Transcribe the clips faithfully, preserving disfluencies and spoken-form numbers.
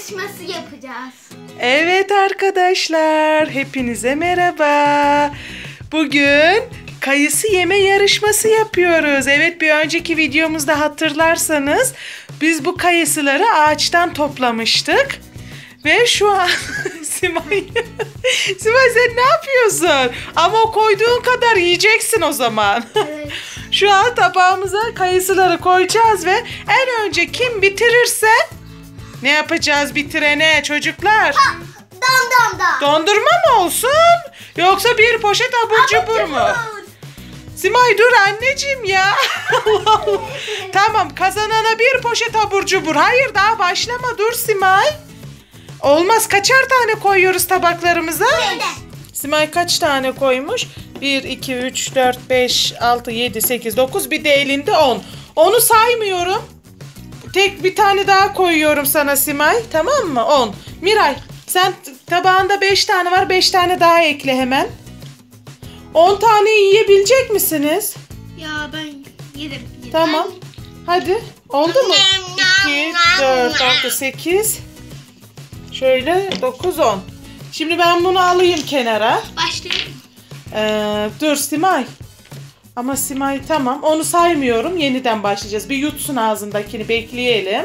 yarışması yapacağız. Evet arkadaşlar, hepinize merhaba. Bugün kayısı yeme yarışması yapıyoruz. Evet, bir önceki videomuzda hatırlarsanız biz bu kayısıları ağaçtan toplamıştık. Ve şu an Simay, Simay sen ne yapıyorsun? Ama o koyduğun kadar yiyeceksin o zaman. Evet. Şu an tabağımıza kayısıları koyacağız ve en önce kim bitirirse ne yapacağız bitirene çocuklar? Ha, dam dam dam. Dondurma mı olsun? Yoksa bir poşet abur cubur mu? Simay dur anneciğim ya. Allah Allah. Tamam, kazanana bir poşet abur cubur. Hayır, daha başlama, dur Simay. Olmaz, kaçar tane koyuyoruz tabaklarımıza? Ben de. Simay kaç tane koymuş? bir, iki, üç, dört, beş, altı, yedi, sekiz, dokuz, bir de elinde on. Onu saymıyorum. Tek bir tane daha koyuyorum sana Simay. Tamam mı? on. Miray, sen tabağında beş tane var. beş tane daha ekle hemen. on tane yiyebilecek misiniz? Ya ben yerim. yerim. Tamam. Hadi. Oldu mu? iki, dört, altı, sekiz. Şöyle dokuz, on. Şimdi ben bunu alayım kenara. Başlayalım. Ee, dur Simay. Ama Simay tamam. Onu saymıyorum. Yeniden başlayacağız. Bir yutsun ağzındakini, bekleyelim.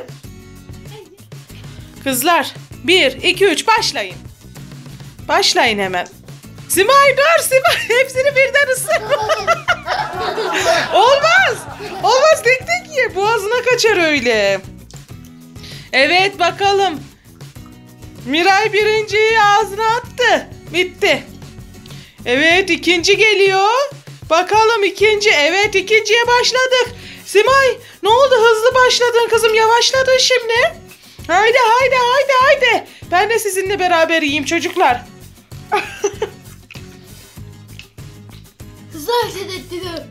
Kızlar bir, iki, üç başlayın. Başlayın hemen. Simay dur Simay. Hepsini birden ısır. Olmaz. Olmaz, tek tek ye. Boğazına kaçar öyle. Evet bakalım. Miray birinciyi ağzına attı. Bitti. Evet, ikinci geliyor. Bakalım ikinci. Evet, ikinciye başladık. Simay ne oldu, hızlı başladın kızım, yavaşladın şimdi. Haydi haydi haydi haydi. Ben de sizinle beraber yiyeyim çocuklar. Hızlı hareket ettiriyorum.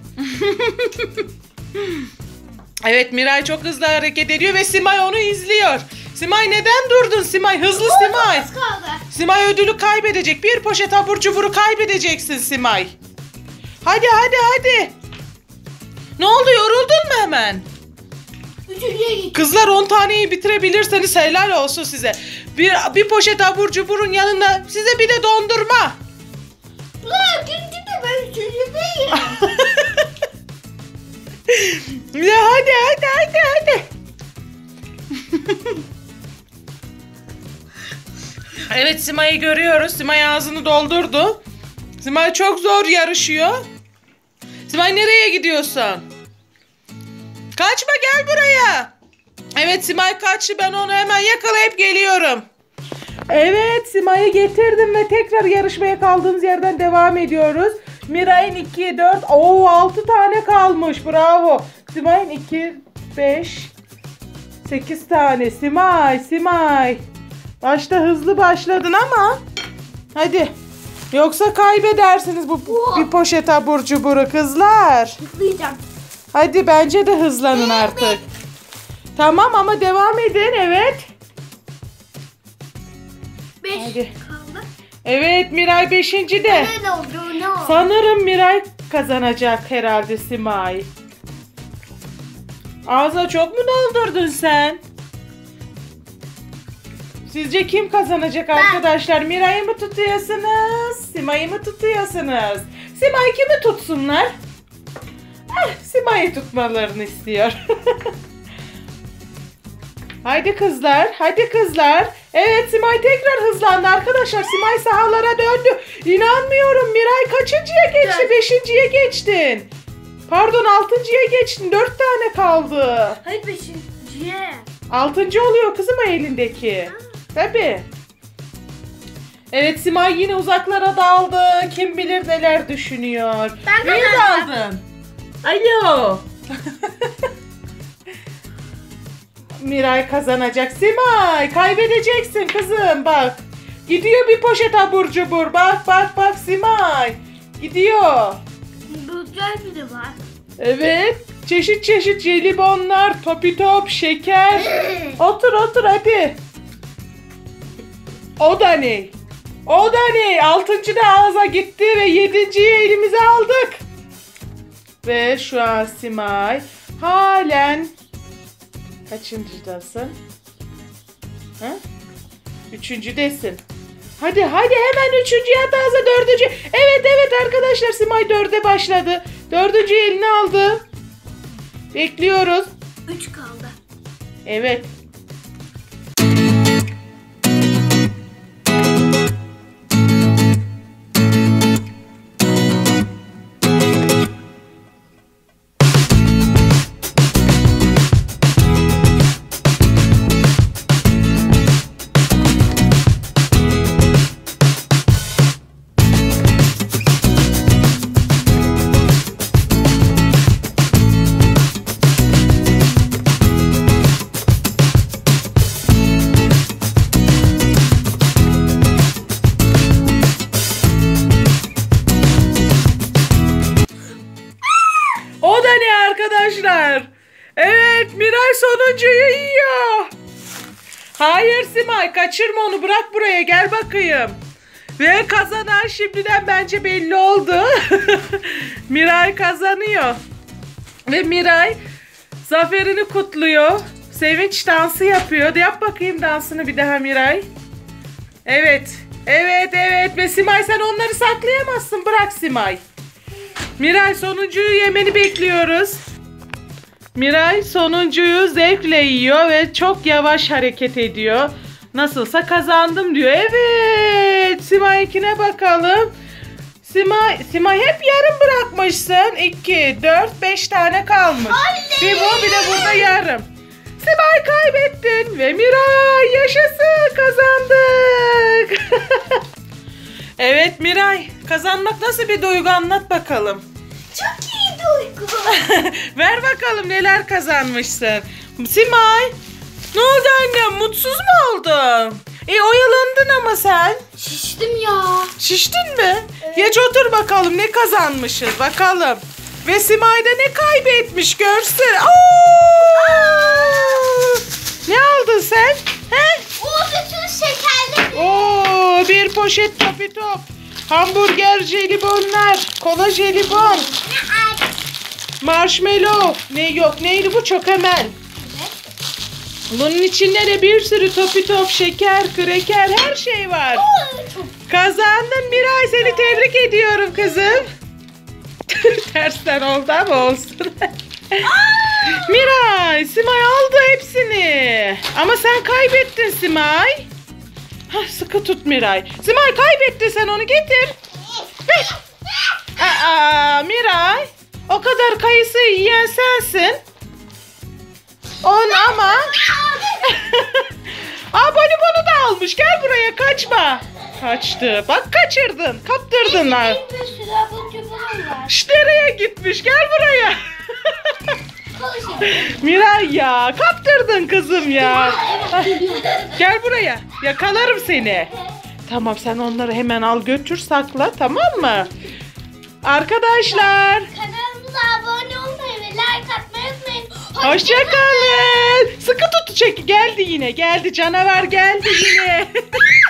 Evet, Miray çok hızlı hareket ediyor ve Simay onu izliyor. Simay neden durdun Simay? Hızlı Simay. Az kaldı. Simay ödülü kaybedecek. Bir poşet abur cuburu kaybedeceksin Simay. Hadi hadi hadi. Ne oldu, yoruldun mu hemen? Üçüncüye git. Kızlar on taneyi bitirebilirseniz helal olsun size. Bir, bir poşet abur cuburun yanında size bir de dondurma. La ikinci de ben üçüncüdeyim. Ya hadi hadi hadi hadi. Evet, Simay'ı görüyoruz. Simay ağzını doldurdu. Simay çok zor yarışıyor. Simay nereye gidiyorsun? Kaçma, gel buraya. Evet, Simay kaçtı, ben onu hemen yakalayıp geliyorum. Evet, Simay'ı getirdim ve tekrar yarışmaya kaldığımız yerden devam ediyoruz. Miray'ın iki, dört, ooo altı tane kalmış, bravo. Simay'ın iki, beş, sekiz tane. Simay, Simay. Başta hızlı başladın ama hadi. Yoksa kaybedersiniz bu bir poşet abur cuburu kızlar. Hızlayacağım. Hadi bence de hızlanın artık. Tamam ama devam edin, evet. Beş Hadi. kaldı. Evet, Miray beşinci de. Ne oldu, ne oldu? Sanırım Miray kazanacak herhalde Simay. Ağzına çok mu doldurdun sen? Sizce kim kazanacak arkadaşlar? Miray'ı mı tutuyorsunuz? Simay'ı mı tutuyorsunuz? Simay kimi tutsunlar? Eh, Simay'ı tutmalarını istiyor. Haydi kızlar, haydi kızlar. Evet, Simay tekrar hızlandı arkadaşlar. Simay sahalara döndü. İnanmıyorum, Miray kaçıncıya geçti? Dört. Beşinciye geçtin. Pardon, altıncıya geçtin. Dört tane kaldı. Hayır beşinciye. Altıncı oluyor kızım o elindeki. Tabii. Evet, Simay yine uzaklara daldı. Kim bilir neler düşünüyor. Ben Niye kazanacağım. daldın? Alo. Miray kazanacak. Simay kaybedeceksin kızım, bak. Gidiyor bir poşet abur cubur. Bak bak bak Simay. Gidiyor. Bulgar bir de var. Evet. Çeşit çeşit jelibonlar, topi top, şeker. Otur otur hadi. O da ne? O da ne? Altıncı da ağza gitti ve yedinciyi elimize aldık. Ve şu an Simay halen kaçıncıdasın? Ha? Üçüncüdesin. Hadi hadi hemen üçüncüye at ağza, dördüncü. Evet evet arkadaşlar, Simay dörde başladı. Dördüncü elini aldı. Bekliyoruz. Üç kaldı. Evet. O da ne arkadaşlar? Evet, Miray sonuncuyu yiyor. Hayır Simay, kaçırma onu, bırak buraya, gel bakayım. Ve kazanan şimdiden bence belli oldu. Miray kazanıyor. Ve Miray zaferini kutluyor. Sevinç dansı yapıyor. Yap bakayım dansını bir daha Miray. Evet. Evet evet ve Simay sen onları saklayamazsın. Bırak Simay. Miray sonuncuyu yemeni bekliyoruz. Miray sonuncuyu zevkle yiyor ve çok yavaş hareket ediyor. Nasılsa kazandım diyor. Evet. Simay'ınkine bakalım. Simay, Simay hep yarım bırakmışsın. iki, dört, beş tane kalmış. Anne. Bir bu bir de burada yarım. Simay kaybettin ve Miray yaşasın, kazandık. Evet Miray, kazanmak nasıl bir duygu, anlat bakalım. Çok iyi duygu. Ver bakalım neler kazanmışsın. Simay, ne oldu annem, mutsuz mu oldun? E oyalandın ama sen. Şiştim ya. Şiştin mi? Evet. Geç otur bakalım ne kazanmışız bakalım. Ve Simay da ne kaybetmiş görsün. Oo! Ne aldın sen? He? O bütün şekerleri. Oo, bir poşet Topi Top. Hamburger jelibonlar. Kola jelibon. Marshmallow. Ne yok neydi bu, Çökemen. Bunun içinde de bir sürü Topi Top, şeker, kreker, her şey var. Kazandın Miray, seni tebrik ediyorum kızım. Tersten oldu ama olsun. Miray, Simay aldı hepsini. Ama sen kaybettin Simay. Hah, sıkı tut Miray. Simay kaybettin, sen onu getir. Ver. Aa, Miray, o kadar kayısı yiyen sensin. On ama. Aa, bonibonu da almış. Gel buraya, kaçma. Kaçtı. Bak kaçırdın. Kaptırdın lan. Bir sürü abur cubur var. Şş, nereye gitmiş? Gel buraya. Miray ya, kaptırdın kızım ya. Ah, gel buraya. Yakalarım seni. Tamam, sen onları hemen al götür, sakla, tamam mı? Arkadaşlar, Kanalımıza abone olmayı ve like atmayı unutmayın. hoşça kalın. Sıkı tut, çek. Geldi yine. Geldi, canavar geldi yine.